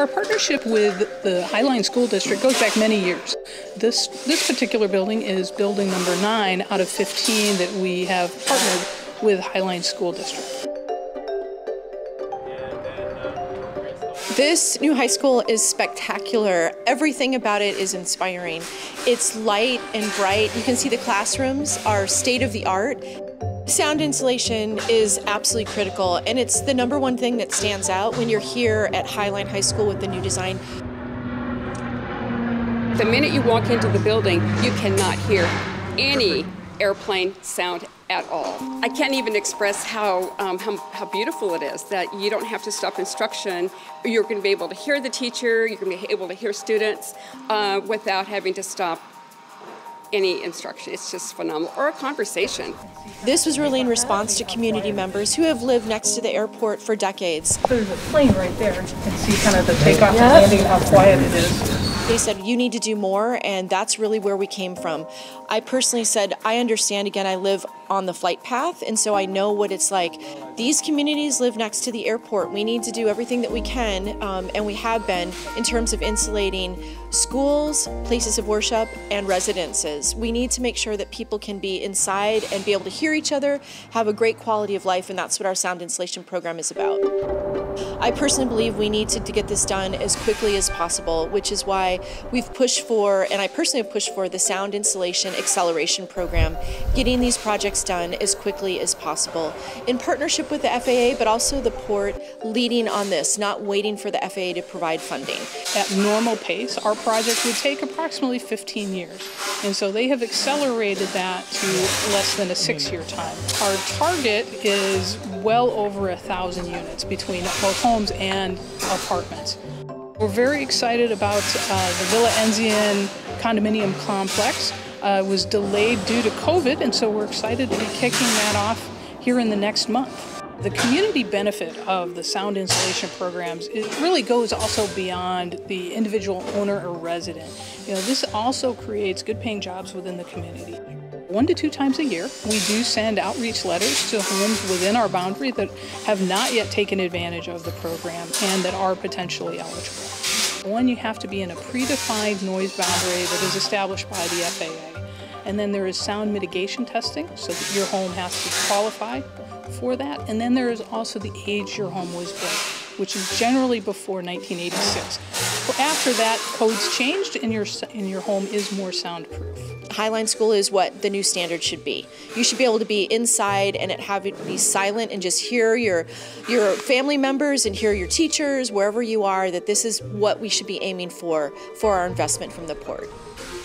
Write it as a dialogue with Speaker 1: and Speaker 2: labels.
Speaker 1: Our partnership with the Highline School District goes back many years. This particular building is building number 9 out of 15 that we have partnered with Highline School District.
Speaker 2: This new high school is spectacular. Everything about it is inspiring. It's light and bright. You can see the classrooms are state of the art. Sound insulation is absolutely critical, and it's the #1 thing that stands out when you're here at Highline High School with the new design.
Speaker 3: The minute you walk into the building, you cannot hear any airplane sound at all. I can't even express how beautiful it is that you don't have to stop instruction. You're going to be able to hear the teacher, you're going to be able to hear students without having to stop any instruction. It's just phenomenal. Or a conversation.
Speaker 2: This was really in response to community members who have lived next to the airport for decades.
Speaker 1: There's a plane right there. You can see kind of the takeoff and landing, how quiet it is.
Speaker 2: They said, you need to do more, and that's really where we came from. I personally said, I understand, again, I live on the flight path, and so I know what it's like. These communities live next to the airport. We need to do everything that we can, and we have been, in terms of insulating schools, places of worship, and residences. We need to make sure that people can be inside and be able to hear each other, have a great quality of life, and that's what our sound insulation program is about. I personally believe we need to get this done as quickly as possible, which is why we've pushed for, and I personally have pushed for, the Sound Insulation Acceleration Program, getting these projects done as quickly as possible, in partnership with the FAA, but also the Port leading on this, not waiting for the FAA to provide funding.
Speaker 1: At normal pace, our project would take approximately 15 years, and so they have accelerated that to less than a 6-year time. Our target is well over 1,000 units between both homes and apartments. We're very excited about the Villa Enzian condominium complex. It was delayed due to COVID, and so we're excited to be kicking that off here in the next month. The community benefit of the sound insulation programs, it really goes also beyond the individual owner or resident. You know, this also creates good paying jobs within the community. 1 to 2 times a year, we do send outreach letters to homes within our boundary that have not yet taken advantage of the program and that are potentially eligible. One, you have to be in a predefined noise boundary that is established by the FAA. And then there is sound mitigation testing, so that your home has to qualify for that. And then there is also the age your home was built, which is generally before 1986. After that, codes changed and your home is more soundproof.
Speaker 2: Highline School is what the new standard should be. You should be able to be inside and have it be silent and just hear your family members and hear your teachers, wherever you are, that this is what we should be aiming for our investment from the Port.